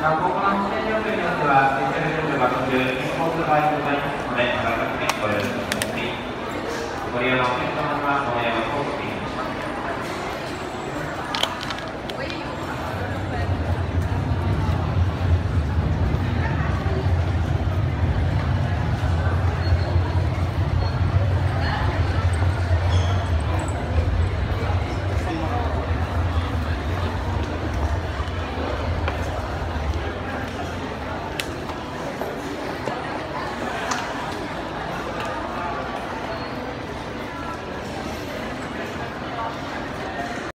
今後の指定料金によっては、スペシャルルールが途中、変更する場合もございますので、あらかじめご了承ください。ご利用のお客様には、お願い